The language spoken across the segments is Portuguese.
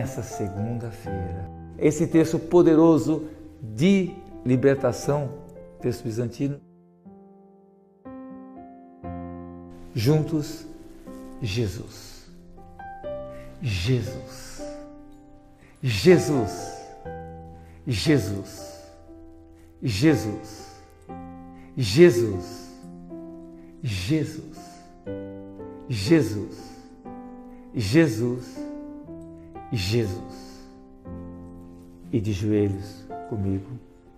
nessa segunda-feira. Esse texto poderoso de libertação, texto bizantino. Juntos, Jesus. Jesus. Jesus. Jesus. Jesus. Jesus. Jesus. Jesus. Jesus. Jesus. E de joelhos comigo.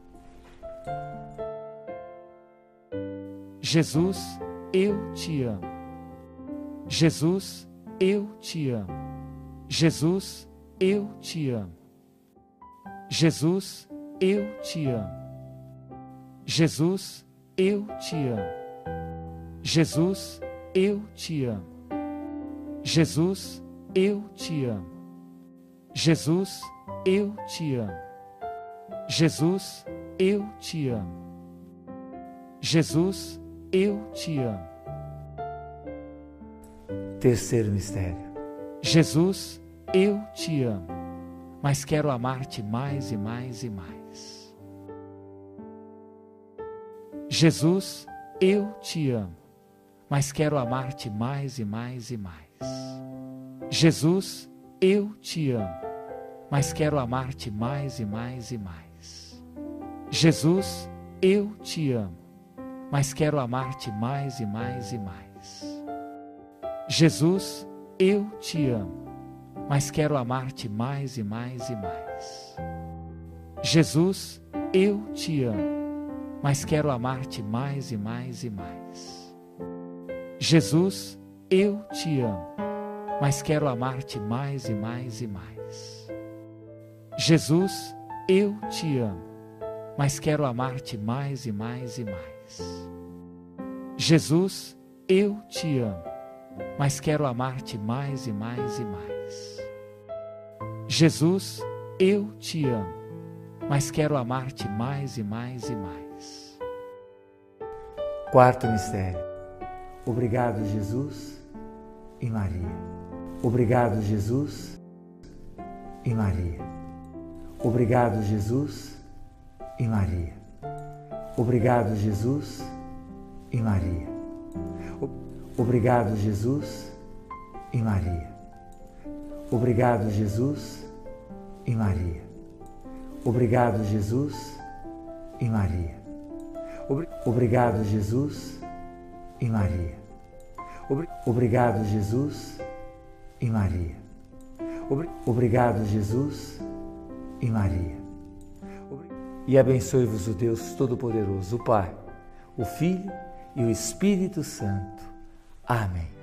Jesus, eu te amo. Jesus, eu te amo. Jesus, eu te amo. Jesus, eu te amo. Jesus, eu te amo. Jesus, eu te amo. Jesus, eu te amo. Jesus, eu te amo. Jesus, eu te amo. Jesus, eu te amo. Terceiro mistério. Jesus, eu te amo, mas quero amar-te mais e mais e mais. Jesus, eu te amo, mas quero amar-te mais e mais e mais. Jesus, eu te amo, mas quero amar-te mais e mais e mais. Jesus, eu te amo, mas quero amar-te mais e mais e mais. Jesus, eu te amo, mas quero amar-te mais e mais e mais. Jesus, eu te amo, mas quero amar-te mais e mais e mais. Jesus, eu te amo, mas quero amar-te mais e mais e mais. Jesus, eu te amo, mas quero amar-te mais e mais e mais. Jesus, eu te amo, mas quero amar-te mais e mais e mais. Jesus, eu te amo, mas quero amar-te mais e mais e mais. Quarto mistério. Obrigado, Jesus e Maria. Obrigado, Jesus e Maria. Obrigado, Jesus e Maria. Obrigado, Jesus e Maria. Obrigado, Jesus e Maria. Obrigado, Jesus e Maria. Obrigado, Jesus e Maria. Obrigado, Jesus e Maria. Obrigado, Jesus e Maria. Obrigado, Jesus e Maria. E abençoe-vos o Deus Todo-Poderoso, o Pai, o Filho e o Espírito Santo. Amém.